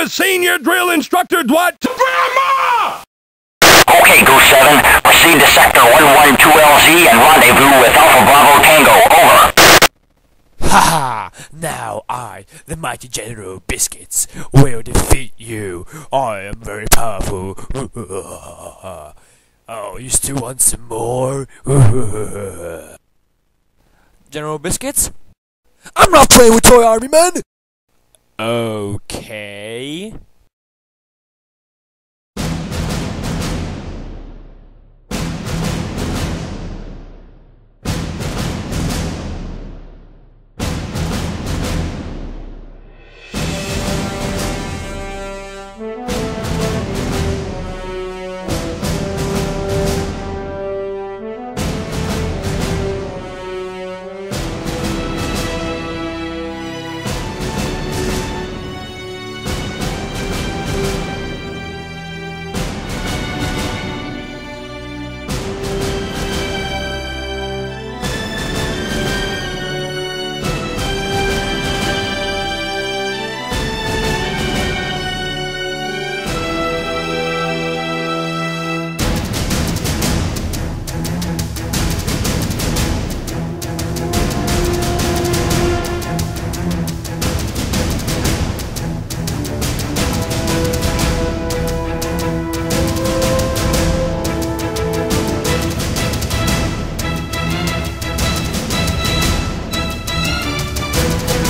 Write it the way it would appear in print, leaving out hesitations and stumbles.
the senior drill instructor, Dwight. Grandma! Okay, Goose 7, proceed to Sector 112LZ and rendezvous with Alpha Bravo Tango. Over. Haha! Now I, the mighty General Biscuits, will defeat you. I am very powerful. Oh, you still want some more? General Biscuits? I'm not playing with Toy Army Men! Okay...